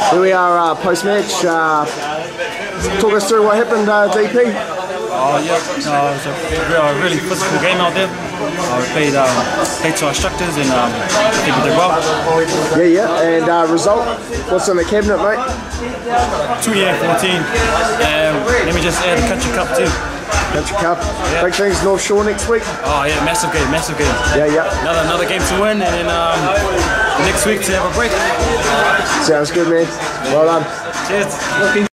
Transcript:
Here we are post-match. Talk us through what happened, DP. Oh yeah, it was a really physical game out there. We played to our instructors and people did well. Yeah, and result? What's in the cabinet, mate? 2-14. Let me just add the Country Cup too. Country Cup. Yeah. Big things North Shore next week. Oh yeah, massive game. Yeah. Another game to win, and then next week to have a break. Sounds good, man. Well done. Cheers.